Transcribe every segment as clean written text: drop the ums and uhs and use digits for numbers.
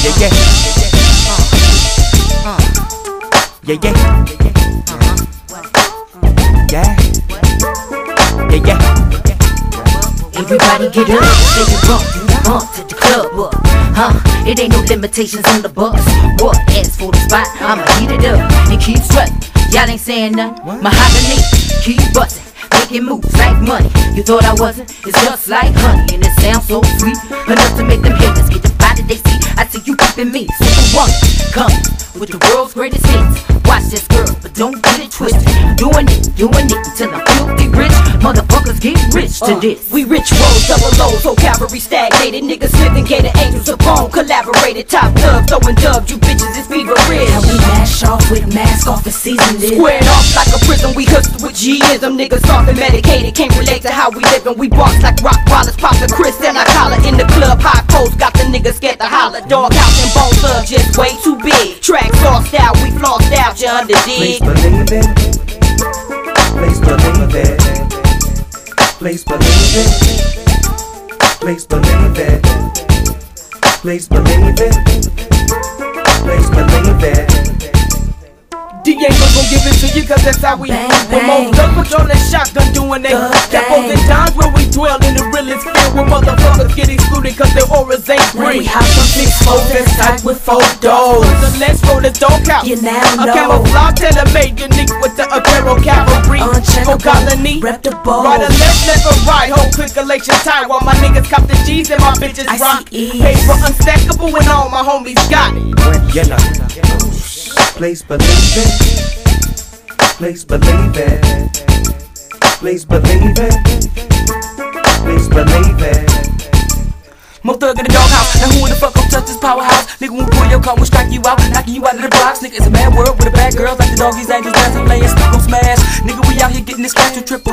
yeah. Yeah, yeah. Yeah. Yeah, yeah. Everybody get up, say you bump to the club up. It ain't no limitations on the bus. What? Ask for the spot, I'ma heat it up and keep strutting. Y'all ain't saying nothing. Mahogany, keep bustin', making moves like money. You thought I wasn't? It's just like honey, and it sounds so sweet, enough to make them haters get the body they see. I see you keeping me, so the one come with the world's greatest hits. Watch this girl, but don't get it twisted. Doing it until I'm filthy rich. Motherfuckers get rich to this. We rich rolls, double O's, so cavalry stagnated. Niggas living, gated angels upon, collaborated. Top love, throwing dubs, you bitches is fever rich. How we mash off with mask off and season it. Squared off like a prison, we hustle with G's. Them niggas soft and medicated, can't relate to how we livin'. We box like rock wallets, pop the Chris and I collar in the club. High post, got the niggas scared to holler. Dog house and bone love just way too big. Tracks lost out, we flossed out, you under dig. Please believe it. Please believe it. Please believe it. Please believe it. Please believe it. Please believe it. Diego gon' give it to you cause that's how we bang, With bang. more gun patrol and shotgun doing they Capos and dimes where we dwell in the realest field. Where motherfuckers get excluded cause their auras ain't When green. we hop from 6-4, that's tight with 4 doors. So let's roll the dog out. You now A know. camouflage tailor-made unique with the apparel cavalry. Whole colony. Rep the ball. Right or left or right, whole circulation tight. While my niggas cop the G's and my bitches I rock. see Paper unstackable when all my homies got it. You know. Please believe it. Please believe it. Please believe it. Please believe it. More thug in the doghouse. Now who in the fuck gon' touch this powerhouse? Nigga, when we pull your car, we strike you out, knocking you out of the box. Nigga, it's a mad world with a bad girls like the doggies, angels, dancing, laying, stick gon' smash. Nigga, we out here getting this scratch to 0000000.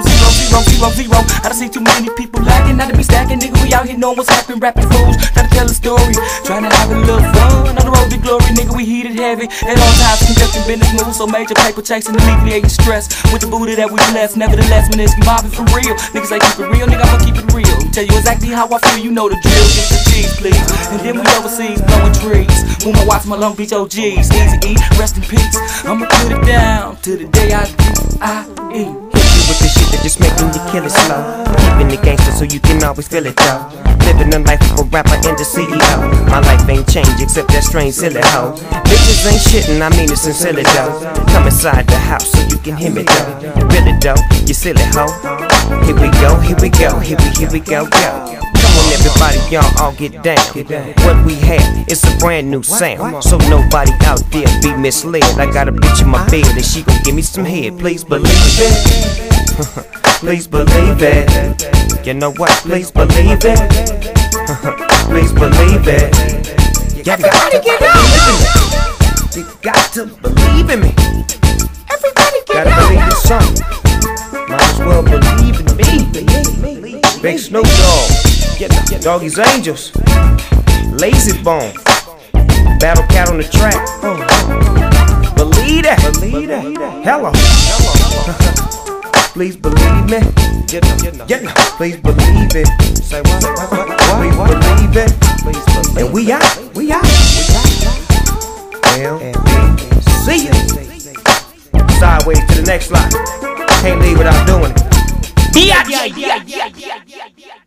I done seen too many people lacking, not to be stacking. Nigga, we out here knowing what's happening, rapping fools, trying to tell a story, trying to have a little fun on the road to glory. Nigga, we heated heavy at all times, conducting business moves, so major paper chasing, alleviating stress with the booty that we bless. Nevertheless, when it's mobbing for real, niggas ain't keep it real, nigga, I'ma keep it real. Tell you exactly how I feel, you know the drill. Get the cheese, please. And then we overseas blowing trees. When I watch my Long Beach OGs, Easy E, rest in peace. I'ma put it down to the day I D-I-E. Hit you with the shit that just making you kill it slow. Keeping the gangster so you can always feel it though. Living the life of a rapper and the CEO. My life ain't changed except that strange silly hoe. Bitches ain't shitting, I mean it sincerely though. Come inside the house so you can hear me though. Really though, you silly hoe. Here we go, here we go, here we go, go. Come on everybody, y'all all get down. What we have is a brand new sound, so nobody out there be misled. I got a bitch in my bed and she gon' give me some head. Please believe it. Please believe it. You know what? Please believe it. Please believe it. Everybody get out. You got to believe in me. Everybody get out. Gotta believe in something. Might as well believe in me. Big Snoop Dogg, Doggy's Angels, Lazy Bone, Battle Cat on the track. Believe that. Hello. Please believe me. Please believe it. Say what? Please believe it. And we out. See ya. Sideways to the next line. Can't leave without doing it. Yeah.